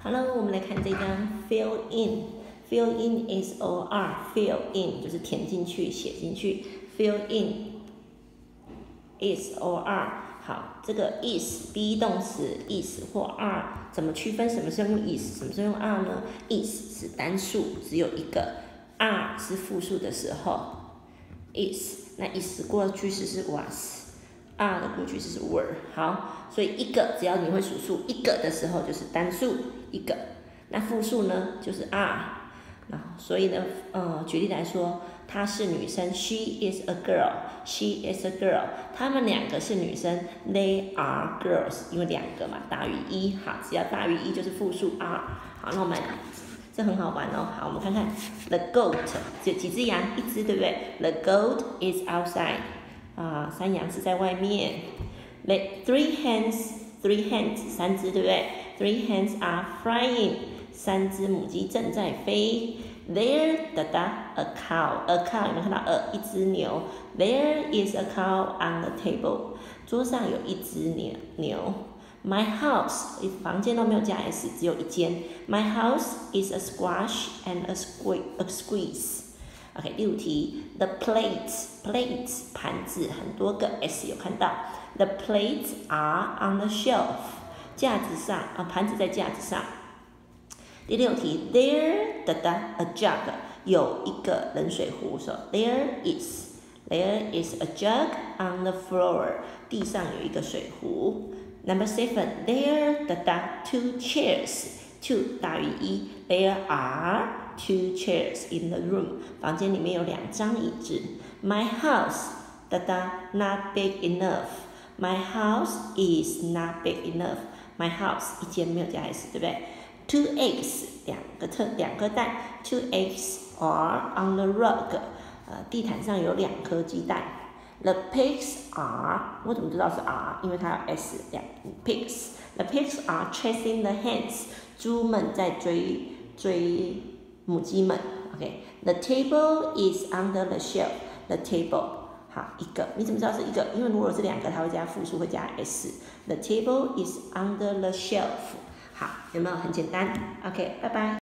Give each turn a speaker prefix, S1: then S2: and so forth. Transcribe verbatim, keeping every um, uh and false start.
S1: 好了，我们来看这张 fill in。fill in is or are。fill in 就是填进去、写进去。fill in is or are。好，这个 is be 动词 is 或 are 怎么区分？什么时候用 is， 什么时候用 are 呢 ？is 是单数，只有一个 ；are 是复数的时候 is。那 is 过去式是 was。R 的过去式是 were， 好，所以一个只要你会数数，一个的时候就是单数一个，那复数呢就是 are， 然后所以呢，呃，举例来说，她是女生 ，she is a girl，she is a girl， 她们两个是女生 ，they are girls， 因为两个嘛大于一，好，只要大于一就是复数 are， 好，那我们这很好玩哦，好，我们看看 the goat， 就几只羊，一只对不对 ？The goat is outside。啊，山羊是在外面。Let three hens, three hens， 三只对不对 ？Three hens are flying， 三只母鸡正在飞。There 哒哒 a cow，a cow 有没有看到 a 一只牛 ？There is a cow on the table， 桌上有一只牛牛。My house， 房间都没有加 s， 只有一间。My house is a squash and a squeeze a squeeze。OK， 第五题 ，the plates plates 盘子很多个 s 有看到 ，the plates are on the shelf 架子上啊，盘子在架子上。第六题 ，there 哒哒 a jug 有一个冷水壶，说 there is there is a jug on the floor 地上有一个水壶。Number seven, there 哒哒 two chairs two 大于一 ，there are two chairs in the room 房间里面有两张椅子。My house 哒哒 not big enough My house is not big enough My house 一间没有加 s 对不对 ？Two eggs 两个特两颗蛋 Two eggs are on the rug 呃地毯上有两颗鸡蛋。The pigs are 我怎么知道是 are？ 因为它有 s 两 pigs The pigs are chasing the hens 猪们在追追母鸡们 ，OK。The table is under the shelf. The table， 好，一个，你怎么知道是一个？因为如果是两个，它会加复数，会加 s。The table is under the shelf。好，有没有很简单 ？OK， 拜拜。